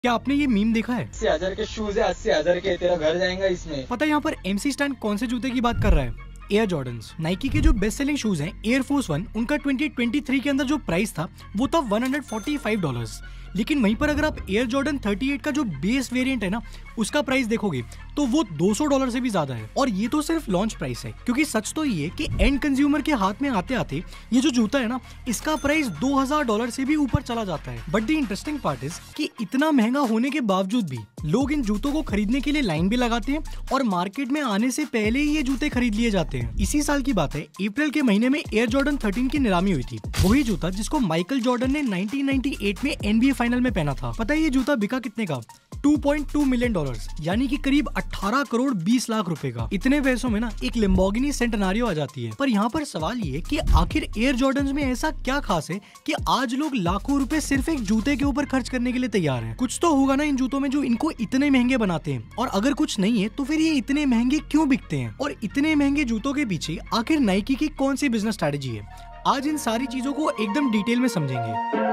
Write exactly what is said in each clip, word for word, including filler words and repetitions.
क्या आपने ये मीम देखा है? अस्सी हजार के शूज है, अस्सी हजार के, तेरा घर जाएगा इसमें। पता है यहाँ पर एमसी स्टैन कौन से जूते की बात कर रहा है? Air Jordans. नाइकी के जो बेस्ट सेलिंग शूज हैं एयर फोर्स वन, उनका ट्वेंटी ट्वेंटी थ्री के अंदर जो प्राइस था वो था one hundred forty five dollars. लेकिन वहीं पर अगर आप एयर जॉर्डन थर्टी एट का जो बेस वेरिएंट है ना, उसका प्राइस देखोगे तो वो दो सौ डॉलर से भी ज्यादा है। और ये तो सिर्फ लॉन्च प्राइस है, क्योंकि सच तो ये है कि एंड कंज्यूमर के हाथ में आते आते ये जो जूता है ना, इसका प्राइस दो हज़ार डॉलर से भी ऊपर चला जाता है। But the interesting part is कि इतना महंगा होने के बावजूद भी लोग इन जूतों को खरीदने के लिए लाइन भी लगाते हैं और मार्केट में आने से पहले ही ये जूते खरीद लिए जाते हैं। इसी साल की बात है, अप्रैल के महीने में एयर जॉर्डन थर्टीन की नीलामी हुई थी। वही जूता जिसको माइकल जॉर्डन ने नाइनटीन नाइंटी एट में एनबीए फाइनल में पहना था। पता है ये जूता बिका कितने का? Two point two million dollars, यानी कि करीब अठारह करोड़ बीस लाख रुपए का। इतने पैसों में ना एक लेम्बोर्गिनी सेंटेनारियो आ जाती है। पर यहाँ पर सवाल ये है कि आखिर एयर जॉर्डन्स में ऐसा क्या खास है कि आज लोग लाखों रुपए सिर्फ एक जूते के ऊपर खर्च करने के लिए तैयार हैं? कुछ तो होगा ना इन जूतों में जो इनको इतने महंगे बनाते हैं, और अगर कुछ नहीं है तो फिर ये इतने महंगे क्यों बिकते हैं? और इतने महंगे जूतों के पीछे आखिर नाइकी की कौन सी बिजनेस स्ट्रेटेजी है? आज इन सारी चीजों को एकदम डिटेल में समझेंगे।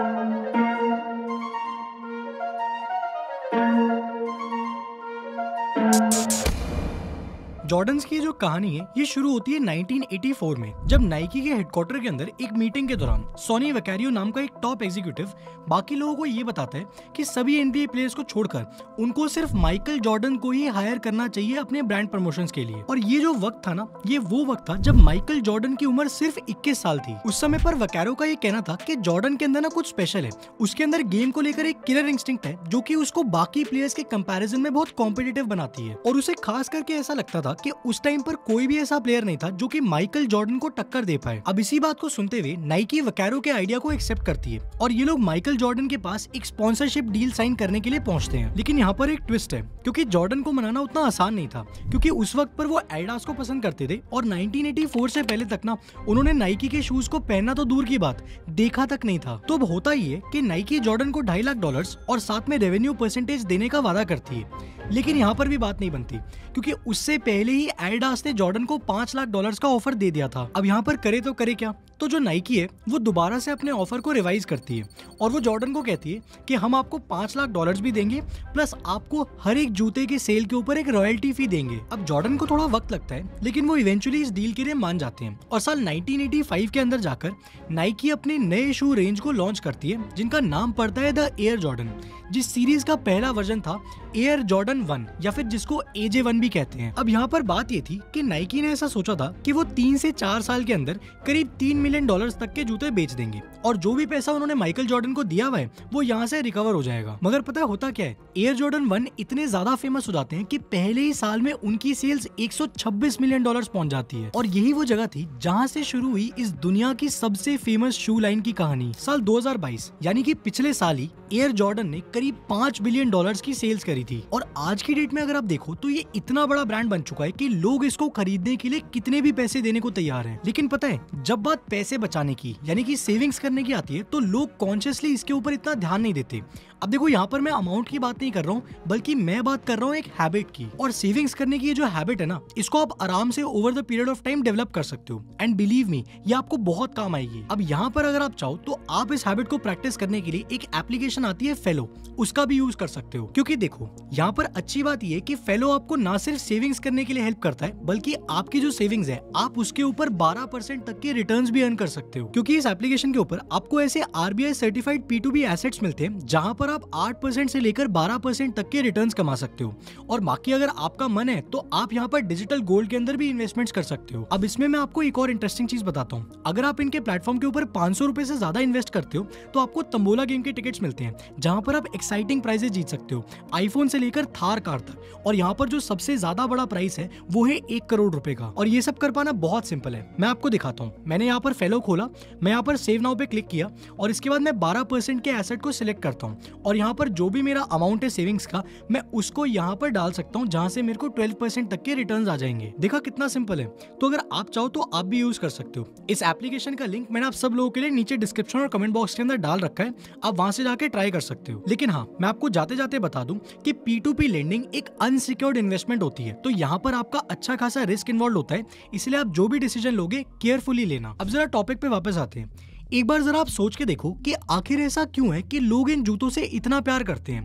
जॉर्डन्स की जो कहानी है ये शुरू होती है नाइनटीन एटी फोर में, जब नाइकी के हेडक्वार्टर के अंदर एक मीटिंग के दौरान सोनी वैकारियो नाम का एक टॉप एग्जीक्यूटिव बाकी लोगों को ये बताता है कि सभी एनबीए प्लेयर्स को छोड़कर उनको सिर्फ माइकल जॉर्डन को ही हायर करना चाहिए अपने ब्रांड प्रमोशंस के लिए। और ये जो वक्त था ना, ये वो वक्त था जब माइकल जॉर्डन की उम्र सिर्फ इक्कीस साल थी। उस समय पर वैकारियो का ये कहना था कि जॉर्डन के अंदर ना कुछ स्पेशल है, उसके अंदर गेम को लेकर एक किलर इंस्टिंक्ट है जो कि उसको बाकी प्लेयर्स के कंपैरिजन में बहुत कॉम्पिटिटिव बनाती है। और उसे खास करके ऐसा लगता था कि उस टाइम पर कोई भी ऐसा प्लेयर नहीं था जो कि माइकल जॉर्डन को टक्कर दे पाए। अब इसी बात को सुनते हुए नाइकी वैकारियो के आइडिया को एक्सेप्ट करती है और ये लोग माइकल जॉर्डन के पास एक स्पॉन्सरशिप डील साइन करने के लिए पहुंचते हैं। लेकिन यहाँ पर एक ट्विस्ट है, क्योंकि जॉर्डन को मनाना उतना आसान नहीं था, क्योंकि उस वक्त पर वो एडिडास को पसंद करते थे और नाइनटीन एटी फोर से पहले तक ना उन्होंने नाइकी के शूज को पहनना तो दूर की बात, देखा तक नहीं था। तो अब होता ही है कि नाइकी जॉर्डन को ढाई लाख डॉलर्स और साथ में रेवेन्यू परसेंटेज देने का वादा करती है। लेकिन यहाँ पर भी बात नहीं बनती, क्योंकि उससे पहले ही एडिडास ने जॉर्डन को पांच लाख डॉलर्स का ऑफर दे दिया था। अब यहाँ पर करे तो करे क्या? तो जो नाइकी है वो दोबारा से अपने ऑफर को रिवाइज करती है और वो जॉर्डन को कहती है कि हम आपको पांच लाख डॉलर्स भी देंगे, प्लस आपको हर एक जूते के सेल के ऊपर एक रॉयल्टी फी देंगे। अब जॉर्डन को थोड़ा वक्त लगता है, लेकिन वो इवेंचुअली इस डील के लिए मान जाते हैं और साल नाइनटीन एटी फाइव के अंदर जाकर नाइकी अपने नए शू रेंज को लॉन्च करती है, जिनका नाम पड़ता है द एयर जॉर्डन, जिस सीरीज का पहला वर्जन था एयर जॉर्डन वन, या फिर जिसको एजे वन भी कहते हैं। अब यहाँ पर बात ये थी कि नाइकी ने ऐसा सोचा था कि वो तीन से चार साल के अंदर करीब तीन मिलियन डॉलर्स तक के जूते बेच देंगे और जो भी पैसा उन्होंने माइकल जॉर्डन को दिया हुआ है वो यहाँ से रिकवर हो जाएगा। मगर पता है होता क्या है, एयर जॉर्डन वन इतने ज्यादा फेमस हो जाते हैं कि पहले ही साल में उनकी सेल्स एक सौ छब्बीस मिलियन डॉलर्स पहुंच जाती है। और यही वो जगह थी जहाँ से शुरू हुई इस दुनिया की सबसे फेमस शू लाइन की कहानी। साल दो हज़ार बाईस यानी कि पिछले साल ही एयर जॉर्डन ने करीब पांच बिलियन डॉलर्स की सेल्स करी थी। और आज की डेट में अगर आप देखो तो ये इतना बड़ा ब्रांड बन चुका है कि लोग इसको खरीदने के लिए कितने भी पैसे देने को तैयार हैं। लेकिन पता है, जब बात पैसे बचाने की यानी कि सेविंग्स करने की आती है तो लोग कॉन्शियसली इसके ऊपर इतना ध्यान नहीं देते। अब देखो, यहाँ पर मैं अमाउंट की बात नहीं कर रहा हूँ, बल्कि मैं बात कर रहा हूँ एक हैबिट की। और सेविंग्स करने की ये जो हैबिट है ना, इसको आप आराम से over the period of time develop कर सकते हो, एंड बिलीव मी ये आपको बहुत काम आएगी। अब यहाँ पर अगर आप चाहो तो आप इस हैबिट को प्रैक्टिस करने के लिए एक एप्लीकेशन आती है फेलो, उसका भी यूज कर सकते हो। क्योंकि देखो, यहाँ पर अच्छी बात ये कि फेलो आपको ना सिर्फ सेविंग्स करने के लिए हेल्प करता है, बल्कि आपकी जो सेविंग्स है आप उसके ऊपर बारह परसेंट तक के रिटर्न्स भी अर्न कर सकते हो। क्योंकि इस एप्लीकेशन के ऊपर आपको ऐसे RBI certified P to B assets मिलते हैं जहां पर आप आठ परसेंट से लेकर बारह परसेंट तक के रिटर्न्स कमा सकते हो। और बाकी अगर आपका मन है तो आप यहाँ पर डिजिटल गोल्ड के अंदर भी इन्वेस्टमेंट्स कर सकते हो। अब इसमें मैं आपको एक और इंटरेस्टिंग चीज बताता हूँ। अगर आप इनके प्लेटफॉर्म के ऊपर पांच सौ रुपए से ज्यादा इन्वेस्ट करते हो तो आपको तंबोला गेम के टिकट्स मिलते हैं, जहां पर आप एक्साइटिंग प्राइजेस जीत सकते हो, आईफोन से लेकर थार कार तक। और यहाँ पर जो सबसे ज्यादा बड़ा प्राइस है वो है एक करोड़ रुपए का। और ये सब कर पाना बहुत सिंपल है, मैं आपको दिखाता हूँ। मैंने यहाँ पर फेलो खोला, मैं यहाँ पर सेव नाउ पे क्लिक किया और इसके बाद मैं बारह परसेंट के एसेट को सिलेक्ट करता हूँ और यहाँ पर जो भी मेरा अमाउंट है सेविंग्स का, मैं उसको यहाँ पर डाल सकता हूँ, जहाँ से मेरे को बारह परसेंट तक के रिटर्न्स आ जाएंगे। देखा कितना सिंपल है। तो अगर आप चाहो तो आप भी यूज कर सकते हो। इस एप्लीकेशन का लिंक मैंने आप सब लोगों के लिए नीचे डिस्क्रिप्शन और कमेंट बॉक्स के अंदर डाल रखा है, आप वहां से जाके ट्राई कर सकते हो। लेकिन हाँ, मैं आपको जाते जाते बता दूं कि पी टू पी लेंडिंग एक अनसिक्योर्ड इन्वेस्टमेंट होती है, तो यहाँ पर आपका अच्छा खासा रिस्क इन्वॉल्व होता है, इसलिए आप जो भी डिसीजन लोगे केयरफुली लेना। अब जरा टॉपिक पे वापस आते हैं। एक बार जरा आप सोच के देखो कि आखिर ऐसा क्यों है कि लोग इन जूतों से इतना प्यार करते हैं।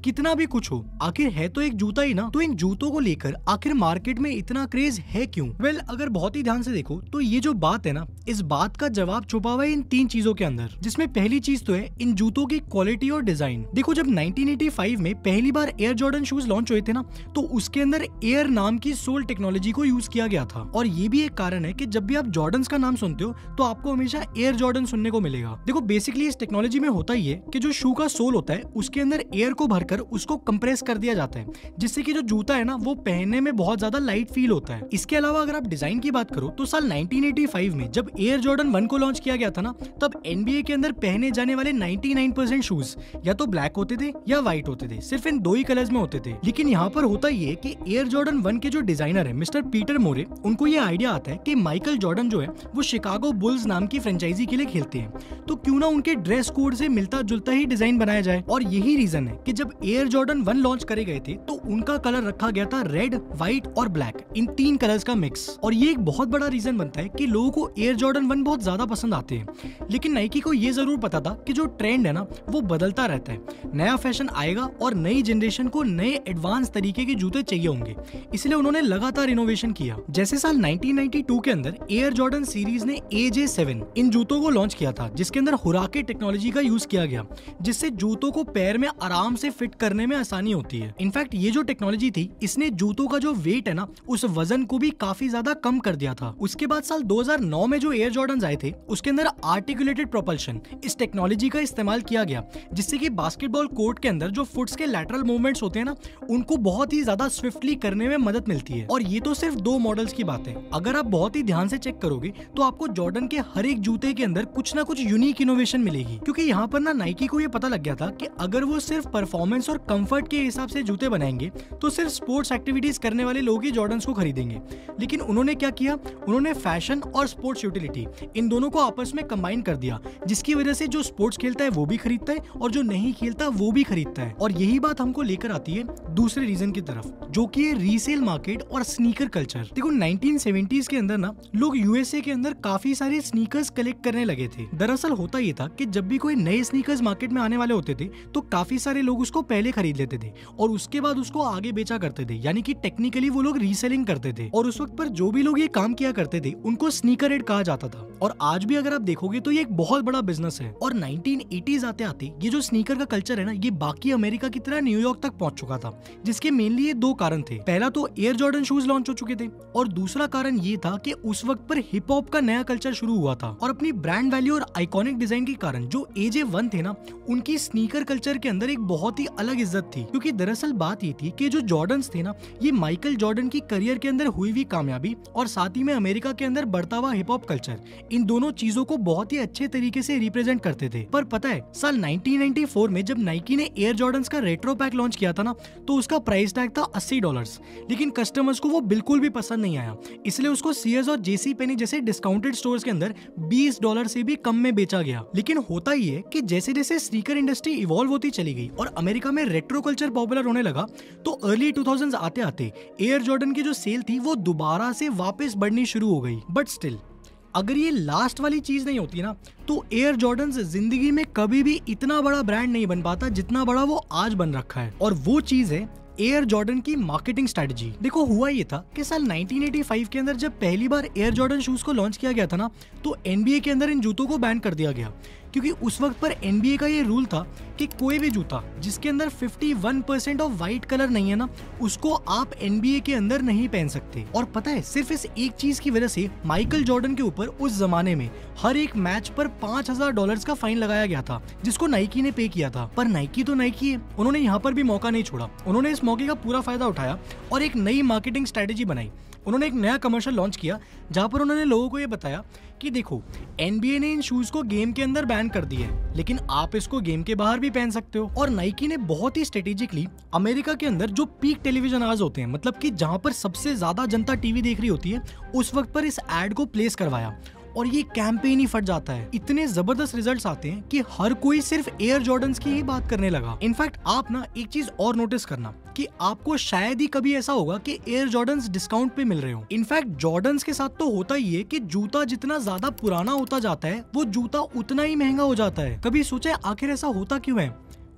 कितना भी कुछ हो, आखिर है तो एक जूता ही ना। तो इन जूतों को लेकर आखिर मार्केट में इतना क्रेज है क्यों? वेल well, अगर बहुत ही ध्यान से देखो तो ये जो बात है ना, इस बात का जवाब छुपा हुआ है इन तीन चीजों के अंदर, जिसमें पहली चीज तो है इन जूतों की क्वालिटी और डिजाइन। देखो, जब नाइनटीन एटी फाइव में पहली बार एयर जॉर्डन शूज लॉन्च हुए थे ना, तो उसके अंदर एयर नाम की सोल टेक्नोलॉजी को यूज किया गया था। और ये भी एक कारण है कि जब भी आप जॉर्डन्स का नाम सुनते हो तो आपको हमेशा एयर जॉर्डन सुनने को मिलेगा। देखो, बेसिकली इस टेक्नोलॉजी में होता ही है कि जो शू का सोल होता है उसके अंदर एयर को भरकर उसको कंप्रेस कर दिया जाता है, जिससे कि जो जूता है ना वो पहनने में बहुत ज्यादा लाइट फील होता है। इसके अलावा अगर आप डिजाइन की बात करो तो साल नाइनटीन एटी फाइव में जब एयर जॉर्डन वन को लॉन्च किया गया था ना, तब एनबीए के अंदर पहने जाने वाले निन्यानवे परसेंट शूज या तो ब्लैक होते थे या व्हाइट होते थे, सिर्फ इन दो ही कलर्स में होते थे। लेकिन यहाँ पर होता ही है कि एयर जॉर्डन वन के जो डिजाइनर है मिस्टर पीटर मोरे, उनको ये आइडिया आता है कि माइकल जॉर्डन जो है वो शिकागो बुल्स नाम की फ्रेंचाइजी के लिए खेलते हैं, तो क्यों ना उनके ड्रेस कोड से मिलता जुलता ही डिजाइन बनाया जाए। और यही रीजन है कि जब एयर जॉर्डन वन लॉन्च करे गए थे तो उनका कलर रखा गया था रेड, व्हाइट और ब्लैक, इन तीन कलर्स का मिक्स। और ये एक बहुत बड़ा रीजन बनता है कि लोगों को एयर जॉर्डन वन बहुत ज्यादा पसंद आते हैं। लेकिन नाइकी को ये जरूर पता था कि जो ट्रेंड है ना वो बदलता रहता है, नया फैशन आएगा और नई जनरेशन को नए एडवांस तरीके के जूते चाहिए होंगे, इसलिए उन्होंने लगातार इनोवेशन किया। जैसे साल नाइनटीन नाइंटी टू के अंदर एयर जॉर्डन सीरीज ने ए जे सेवन इन जूतों को लॉन्च किया था, जिसके अंदर हुराके टेक्नोलॉजी का यूज किया गया, जिससे जूतों को पैर में आराम से फिट करने में आसानी होती है। इनफैक्ट ये जो टेक्नोलॉजी थी इसने जूतों का जो वेट है ना उस वजन को भी काफी ज्यादा कम कर दिया था। उसके बाद साल दो हज़ार नौ में जो एयर जॉर्डन आए थे उसके अंदर आर्टिकुलेटेड प्रोपल्शन इस टेक्नोलॉजी का इस्तेमाल किया गया, जिससे कि बास्केटबॉल कोर्ट के अंदर जो फुट्स के लैटरल मूवमेंट्स होते हैं ना उनको बहुत ही ज्यादा स्विफ्टली करने में मदद मिलती है। और ये तो सिर्फ दो मॉडल्स की बात है, अगर आप बहुत ही ध्यान से चेक करोगे तो आपको जॉर्डन के हर एक जूते के अंदर कुछ ना कुछ यूनिक इनोवेशन मिलेगी, क्योंकि यहाँ पर ना नाइकी को ये पता लग गया था कि अगर वो सिर्फ परफॉर्मेंस और कंफर्ट के हिसाब से जूते बनाएंगे तो सिर्फ स्पोर्ट्स एक्टिविटीज करने वाले लोग ही जॉर्डन्स को खरीदेंगे। लेकिन उन्होंने क्या किया, उन्होंने फैशन और स्पोर्ट्स यूटिलिटी इन दोनों को आपस में कंबाइन कर दिया, जिसकी वजह से जो स्पोर्ट्स खेलता है वो भी खरीदता है और जो नहीं खेलता वो भी खरीदता है। और यही बात हमको लेकर आती है दूसरे रीजन की तरफ, जो कि है रीसेल मार्केट और स्नीकर कल्चर। देखो, नाइनटीन सेवेंटीज़ के अंदर ना लोग यूएसए के अंदर काफी सारे स्नीकर्स कलेक्ट करने लगे थे। दरअसल होता ये था कि जब भी कोई नए स्नीकर्स मार्केट में आने वाले होते थे तो काफी सारे लोग उसको पहले खरीद लेते थे और उसके बाद उसको आगे बेचा करते थे, यानी कि टेक्निकली वो लोग रीसेलिंग करते थे। और उस वक्त पर जो भी लोग ये काम किया करते थे उनको स्नीकर हेड कहा जाता था। और आज भी अगर आप देखोगे तो ये एक बहुत बड़ा बिजनेस है। और नाइनटीन एटीज़ आते आते ये जो स्नीकर का कल्चर है ना ये बाकी अमेरिका की तरह न्यूयॉर्क तक पहुंच चुका था, जिसके मेनली ये दो कारण थे। पहला तो एयर जॉर्डन शूज लॉन्च हो चुके थे और दूसरा कारण ये था कि उस वक्त पर हिप हॉप का नया कल्चर शुरू हुआ था। और अपनी ब्रांड वैल्यू और आइकॉनिक डिजाइन के कारण जो ए जे वन थे ना उनकी स्नीकर कल्चर के अंदर एक बहुत ही अलग इज्जत थी, क्योंकि दरअसल बात ये थी कि जो जॉर्डन्स थे ना ये माइकल जॉर्डन की करियर के अंदर हुई हुई कामयाबी और साथ ही में अमेरिका के अंदर बढ़ता हुआ हिप हॉप कल्चर, इन दोनों चीजों को बहुत ही अच्छे तरीके से रिप्रेजेंट करते थे। पर पता है, साल नाइनटीन नाइंटी फोर में जब नाइकी ने एयर जॉर्डन्स का रेट्रो पैक लॉन्च किया था ना तो उसका प्राइस टैग था अस्सी डॉलर्स, लेकिन कस्टमर्स को वो बिल्कुल भी पसंद नहीं आया, इसलिए उसको सीएस और जेसी पेनी जैसे डिस्काउंटेड स्टोर्स के अंदर बीस डॉलर से भी कम में बेचा गया। लेकिन होता ही है कि जैसे जैसे स्नीकर इंडस्ट्री इवॉल्व होती चली गई और अमेरिका में रेट्रो कल्चर पॉपुलर होने लगा तो अर्ली टू थाउज़ेंड्स आते आते एयर जॉर्डन की जो सेल थी वो दोबारा से वापस बढ़नी शुरू हो गई। बट स्टिल अगर ये लास्ट वाली चीज नहीं होती ना तो एयर जॉर्डन्स जिंदगी में कभी भी इतना बड़ा ब्रांड नहीं बन पाता जितना बड़ा वो आज बन रखा है। और वो चीज है एयर जॉर्डन की मार्केटिंग स्ट्रेटजी। देखो, हुआ ये था कि साल नाइनटीन एटी फाइव के अंदर जब पहली बार एयर जॉर्डन शूज को लॉन्च किया गया था ना तो एनबीए के अंदर इन जूतों को बैन कर दिया गया, क्योंकि उस वक्त पर एनबीए का ये रूल था कि कोई भी जूता जिसके अंदर इक्यावन परसेंट ऑफ व्हाइट कलर नहीं है ना उसको आप एनबीए के अंदर नहीं पहन सकते। और पता है, सिर्फ इस एक चीज की वजह से माइकल जॉर्डन के ऊपर उस जमाने में हर एक मैच पर पांच हजार डॉलर का फाइन लगाया गया था, जिसको नाइकी ने पे किया था। पर नाइकी तो नाइकी है, उन्होंने यहाँ पर भी मौका नहीं छोड़ा। उन्होंने इस मौके का पूरा फायदा उठाया और एक नई मार्केटिंग स्ट्रेटेजी बनाई। उन्होंने एक नया कमर्शियल लॉन्च किया जहां पर उन्होंने लोगों को ये बताया कि देखो, एनबीए ने इन शूज को गेम के अंदर बैन कर दिया है, लेकिन आप इसको गेम के बाहर भी पहन सकते हो। और नाइकी ने बहुत ही स्ट्रेटेजिकली अमेरिका के अंदर जो पीक टेलीविजन आवर्स होते हैं, मतलब कि जहां पर सबसे ज्यादा जनता टीवी देख रही होती है, उस वक्त पर इस एड को प्लेस करवाया और ये कैंपेन ही फट जाता है। इतने जबरदस्त रिजल्ट्स आते हैं कि हर कोई सिर्फ एयर जॉर्डन्स की ही बात करने लगा। इनफैक्ट आप ना एक चीज और नोटिस करना कि आपको शायद ही कभी ऐसा होगा कि एयर जॉर्डन्स डिस्काउंट पे मिल रहे हो। इनफैक्ट जॉर्डन्स के साथ तो होता ही है कि जूता जितना ज्यादा पुराना होता जाता है वो जूता उतना ही महंगा हो जाता है। कभी सोचे आखिर ऐसा होता क्यों है?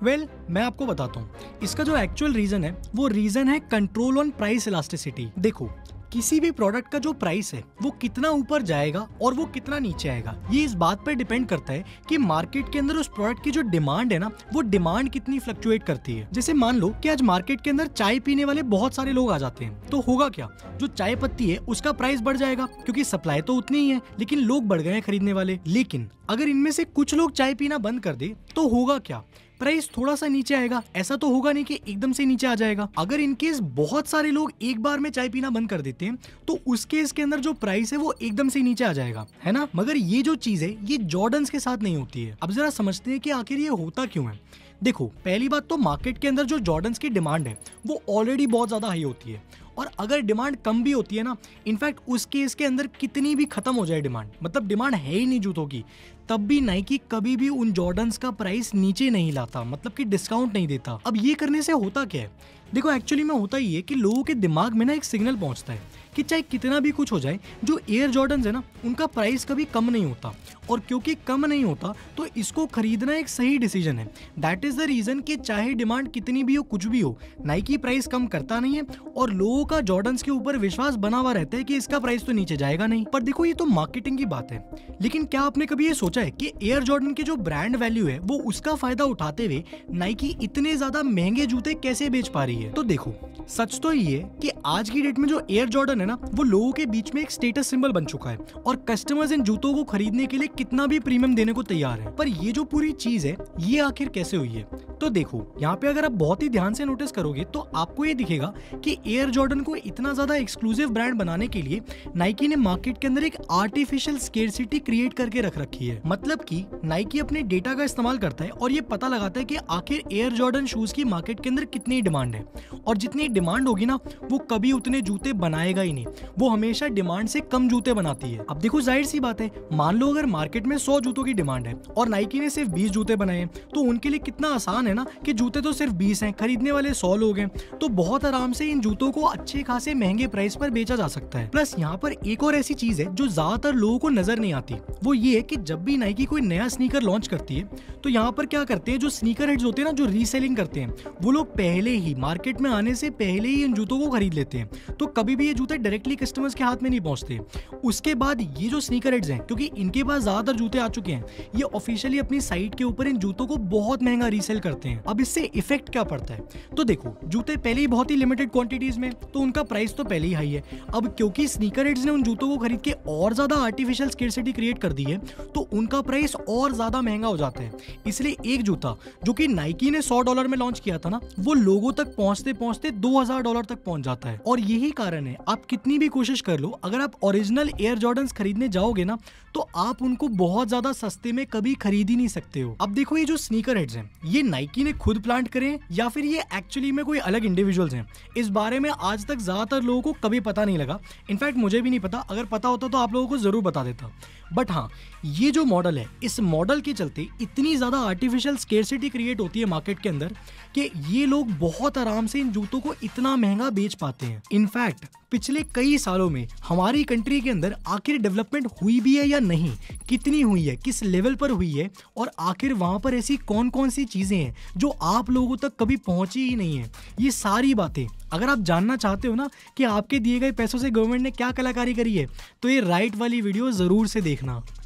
वेल well, मैं आपको बताता हूँ इसका जो एक्चुअल रीजन है वो रीजन है कंट्रोल ऑन प्राइस इलास्टिसिटी। देखो किसी भी प्रोडक्ट का जो प्राइस है वो कितना ऊपर जाएगा और वो कितना नीचे आएगा, ये इस बात पर डिपेंड करता है कि मार्केट के अंदर उस प्रोडक्ट की जो डिमांड है ना वो डिमांड कितनी फ्लक्चुएट करती है। जैसे मान लो कि आज मार्केट के अंदर चाय पीने वाले बहुत सारे लोग आ जाते हैं, तो होगा क्या, जो चाय पत्ती है उसका प्राइस बढ़ जाएगा क्योंकि सप्लाई तो उतनी ही है लेकिन लोग बढ़ गए हैं खरीदने वाले। लेकिन अगर इनमें से कुछ लोग चाय पीना बंद कर दे तो होगा क्या, प्राइस थोड़ा सा नीचे आएगा। ऐसा तो होगा नहीं कि एकदम से नीचे आ जाएगा। अगर इनकेस बहुत सारे लोग एक बार में चाय पीना बंद कर देते हैं तो उस केस के अंदर जो प्राइस है वो एकदम से नीचे आ जाएगा, है ना। मगर ये जो चीज है ये जॉर्डन्स के साथ नहीं होती है। अब जरा समझते हैं कि आखिर ये होता क्यों है। देखो पहली बात तो मार्केट के अंदर जो जॉर्डन्स की डिमांड है वो ऑलरेडी बहुत ज्यादा हाई होती है, और अगर डिमांड कम भी होती है ना, इनफैक्ट उस केस के अंदर कितनी भी खत्म हो जाए डिमांड, मतलब डिमांड है ही नहीं जूतों की, तब भी नाइकी कभी भी उन जॉर्डन्स का प्राइस नीचे नहीं लाता, मतलब कि डिस्काउंट नहीं देता। अब ये करने से होता क्या है, देखो एक्चुअली में होता ही है कि लोगों के दिमाग में ना एक सिग्नल पहुंचता है कि चाहे कितना भी कुछ हो जाए जो एयर जॉर्डन्स है ना उनका प्राइस कभी कम नहीं होता, और क्योंकि कम नहीं होता तो इसको खरीदना एक सही डिसीजन है। दैट इज द रीजन कि चाहे डिमांड कितनी भी हो कुछ भी हो, नाइकी प्राइस कम करता नहीं है और लोगों का जॉर्डन्स के ऊपर विश्वास बना हुआ रहता है कि इसका प्राइस तो नीचे जाएगा नहीं। पर देखो ये तो मार्केटिंग की बात है, लेकिन क्या आपने कभी ये सोचा है कि एयर जॉर्डन की जो ब्रांड वैल्यू है वो उसका फायदा उठाते हुए नाइकी इतने ज्यादा महंगे जूते कैसे बेच पा रही है। तो देखो सच तो ये है कि आज की डेट में जो एयर जॉर्डन है ना वो लोगों के बीच में एक स्टेटस सिंबल बन चुका है, और कस्टमर्स इन जूतों को खरीदने के लिए कितना भी प्रीमियम देने को तैयार है। पर ये जो पूरी चीज है ये आखिर कैसे हुई है, तो देखो यहाँ पे अगर आप बहुत ही ध्यान से नोटिस करोगे तो आपको ये दिखेगा कि एयर जॉर्डन को इतना ज्यादा एक्सक्लूसिव ब्रांड बनाने के लिए नाइकी ने मार्केट के अंदर एक आर्टिफिशियल स्केर्सिटी क्रिएट करके रख रखी है। मतलब कि नाइकी अपने डेटा का इस्तेमाल करता है और ये पता लगाता है कि आखिर एयर जॉर्डन शूज की मार्केट के अंदर कितनी डिमांड है, और जितनी डिमांड होगी ना वो कभी उतने जूते बनाएगा ही नहीं, वो हमेशा डिमांड से कम जूते बनाती है। अब देखो जाहिर सी बात है, मान लो अगर मार्केट में सौ जूतों की डिमांड है और नाइकी ने सिर्फ बीस जूते बनाए तो उनके लिए कितना आसान है ना कि जूते तो सिर्फ बीस हैं, खरीदने वाले सौ लोग हैं, तो बहुत आराम से इन जूतों को अच्छे खासे महंगे प्राइस पर बेचा जा सकता है। प्लस यहाँ पर एक और ऐसी चीज है जो ज्यादातर लोगों को नजर नहीं आती, वो ये है कि जब भी नाइकी कोई नया स्नीकर लॉन्च करती है तो यहाँ पर क्या करते हैं, जो स्नीकर हेड्स होते हैं ना जो रीसेलिंग करते हैं वो लोग पहले ही मार्केट में आने से पहले ही इन जूतों को खरीद लेते हैं, तो कभी भी ये जूते डायरेक्टली कस्टमर्स के हाथ में नहीं पहुंचते। उसके बाद ये जो स्नीकर हेड्स हैं, क्योंकि इनके पास ज्यादातर जूते आ चुके हैं, ये ऑफिशियली अपनी साइट के ऊपर इन जूतों को बहुत महंगा रीसेल करते हैं। अब इससे इफेक्ट क्या पड़ता है, तो देखो जूते पहले ही बहुत ही लिमिटेड क्वांटिटीज में, तो उनका प्राइस तो पहले ही हाई है। अब क्योंकि स्नीकर हेड्स ने उन जूतों को खरीद के और ज्यादा आर्टिफिशियल स्केर्सिटी क्रिएट कर दी है तो उनका प्राइस और ज्यादा महंगा हो जाता है। इसलिए एक जूता जो कि नाइकी ने सौ डॉलर में लॉन्च किया था ना वो लोगों तक पहुंचते पहुंचते दो हजार डॉलर तक पहुंच जाता है। और यही कारण है, आप कितनी भी कोशिश कर लो, अगर आप ओरिजिनल एयर जॉर्डन्स खरीदने जाओगे ना तो आप उनको बहुत ज्यादा सस्ते में कभी खरीद ही नहीं सकते हो। अब देखो ये जो स्नीकर हेड्स हैं ये नाइकी ने खुद प्लांट करे या फिर ये एक्चुअली में कोई अलग इंडिविजुअल्स हैं, इस बारे में आज तक ज्यादातर लोगों को कभी पता नहीं लगा। इनफैक्ट मुझे भी नहीं पता, अगर पता होता तो आप लोगों को जरूर बता देता। बट हाँ, ये जो मॉडल है इस मॉडल के चलते इतनी ज्यादा आर्टिफिशियल स्केर्सिटी क्रिएट होती है मार्केट के अंदर कि ये लोग बहुत आराम से इन जूतों को इतना महंगा बेच पाते हैं। इनफैक्ट पिछले कई सालों में हमारी कंट्री के अंदर आखिर डेवलपमेंट हुई भी है या नहीं, कितनी हुई है, किस लेवल पर हुई है, और आखिर वहां पर ऐसी कौन कौन सी चीजें हैं जो आप लोगों तक कभी पहुंची ही नहीं है, ये सारी बातें अगर आप जानना चाहते हो ना कि आपके दिए गए पैसों से गवर्नमेंट ने क्या कलाकारी करी है तो ये राइट वाली वीडियो जरूर से देखना।